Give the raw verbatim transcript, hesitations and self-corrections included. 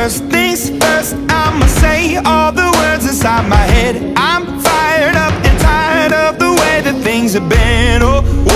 First things first, I'ma say all the words inside my head. I'm fired up and tired of the way that things have been. Oh,